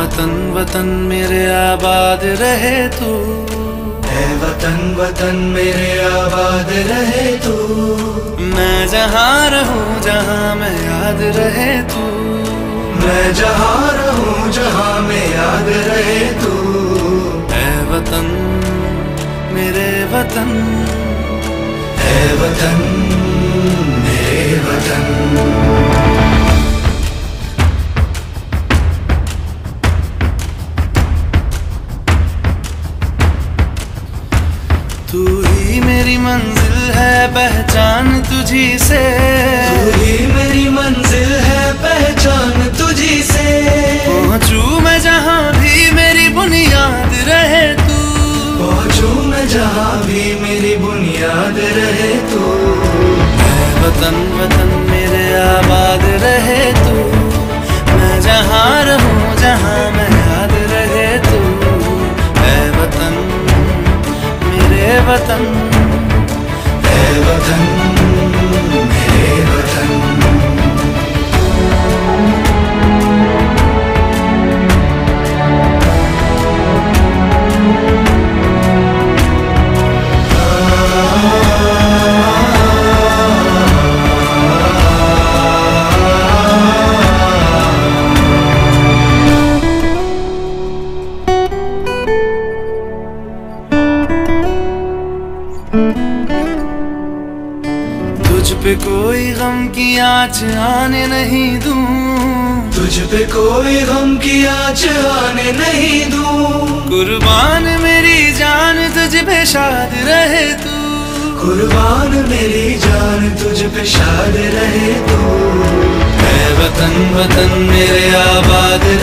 वतन वतन मेरे आबाद रहे तू, है वतन वतन मेरे आबाद रहे तू। मैं जहाँ रहूँ जहाँ मैं याद रहे तू, मैं जहाँ रहूँ जहाँ मैं याद रहे तू। है वतन मेरे वतन, है वतन मेरे वतन। तू ही मेरी मंजिल है पहचान तुझी से, तू ही मेरी मंजिल है पहचान तुझी से। पहुँचूं मैं जहाँ भी मेरी बुनियाद रहे तू, पहुँचूं मैं जहाँ भी मेरी बुनियाद रहे तू। है वतन वतन मेरे आबाद रहे तू, मैं जहाँ रहूँ जहाँ मैं याद रहे तू। है वतन मेरे वतन, है वतन मेरे वतन। तुझ पे कोई गम की आँच आने नहीं दूं, तुझ पे कोई गम की आँच आने नहीं दूं। कुर्बान मेरी जान तुझ पे शाद रहे तू, कुर्बान मेरी जान तुझ पे शाद रहे तू। है वतन वतन मेरे आबाद